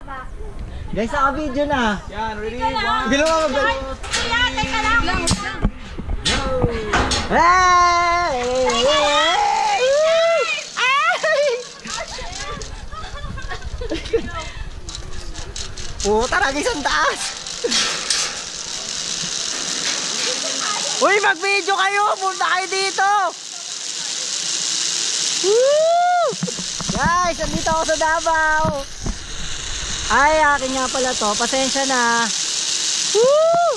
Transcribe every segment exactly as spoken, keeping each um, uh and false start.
Guys, naka-video na. Yan, ready? One, Bilang ako ba? Kuya, teka lang. Hey! Puta, naging sa taas. Uy, mag-video kayo. Punta kayo dito. Woo! Guys, andito ako sa Davao. Ay, akin nga pala to. Pasensya na. Woo!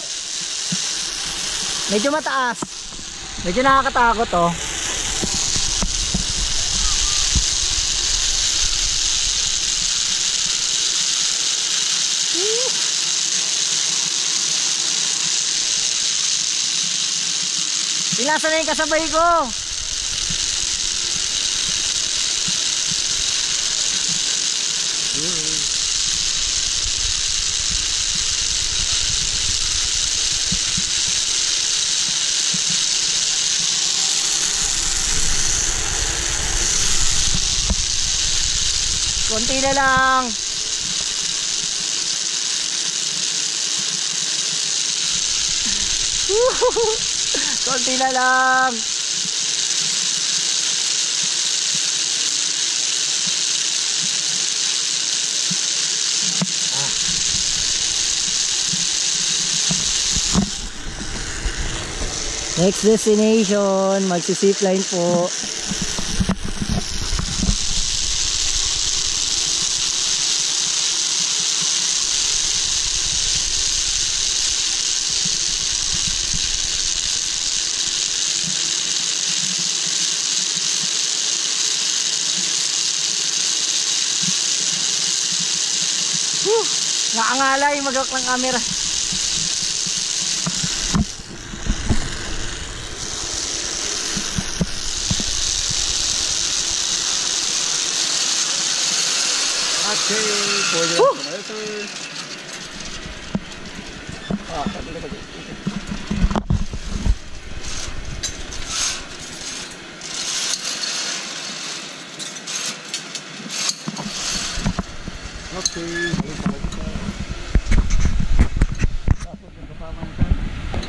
Medyo mataas. Medyo nakakatakot to. Woo! Ilasa na yung kasabay ko. Konti na lang. Konti na lang. Ah. Next destination, magsi-zipline po. Whew, nakangalay magawak ng camera. okay, for the compressor. Ah, tabi na tabi. Okay, tapos yung kasama mo saan?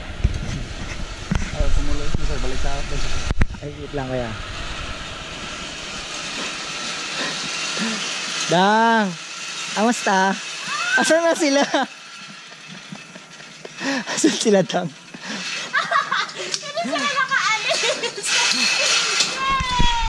Ayaw kumuloy, sir, balik sa akin. Ay, wait lang kaya. Dang! Kamusta? Asan na sila? Asan sila, Dang?